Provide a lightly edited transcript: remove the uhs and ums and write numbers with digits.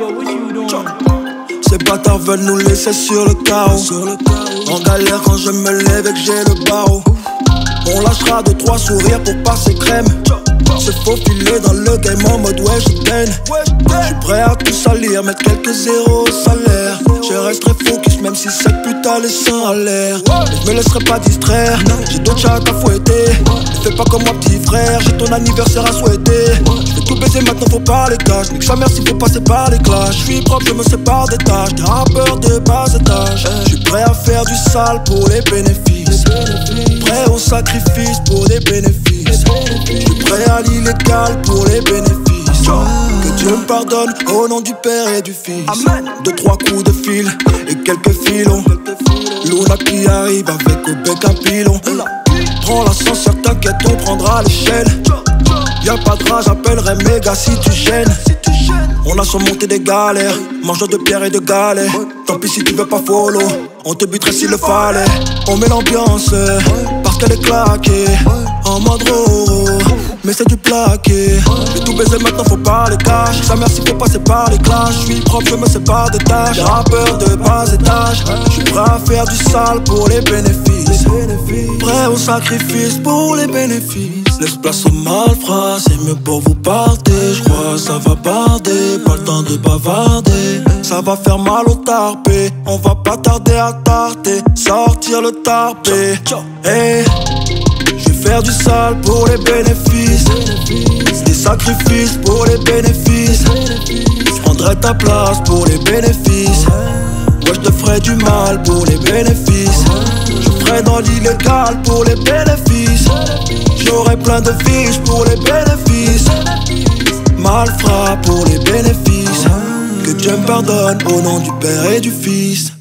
Ces bâtards veulent nous laisser sur le carreau. En galère quand je me lève et que j'ai le barreau. On lâchera 2-3 sourires pour passer crème. Se faufiler dans le game en mode ouais je peine. J'suis prêt à tout salir, mettre quelques zéros au salaire. Je resterai focus même si cette putain les seins à l'air. Je me laisserai pas distraire, j'ai d'autres chats à fouetter. Ne fais pas comme moi petit frère, j'ai ton anniversaire à souhaiter. J'vais tout baiser maintenant faut pas les caches. Nique sa mère s'il faut passer par les clashs. J'suis propre, je me sépare des tâches. Des rappeurs de bas étage. J'suis prêt à faire du sale pour les bénéfices. Prêt au sacrifice pour les bénéfices. J'suis prêt à l'illégal pour les bénéfices. Que Dieu me pardonne au nom du Père et du Fils. 2-3 coups de fil et quelques filons. Luna qui arrive avec au bec un pilon. Prends l'ascenseur, t'inquiète, on prendra l'échelle. Y'a pas de rage, j'appellerai méga si tu gênes. On a surmonté des galères, mangeur de pierre et de galets. Tant pis si tu veux pas follow, on te buterait s'il le fallait. On met l'ambiance, parce qu'elle est claquée. En mode roro, mais c'est du plaqué. J'ai tout baisé maintenant faut pas les caches. Sa mère s'il faut passer par les clashs. J'suis propre, je me sépare des tâches. Des rappeurs de bas étage. J'suis prêt à faire du sale pour les bénéfices. Prêt au sacrifice pour les bénéfices. Laisse place aux malfrats, c'est mieux pour vous partir. J'crois ça va barder, pas le temps de bavarder. Ça va faire mal au tarpé, on va pas tarder à tarter. Sortir le tarpé, hey. Je vais faire du sale pour les bénéfices. Des sacrifices pour les bénéfices. J'prendrai ta place pour les bénéfices. Ouais je te ferai du mal pour les bénéfices. Je ferai dans l'illégal pour les bénéfices. J'aurai plein de fiches pour les bénéfices. Malfrat pour les bénéfices. Que Dieu me pardonne au nom du Père et du Fils.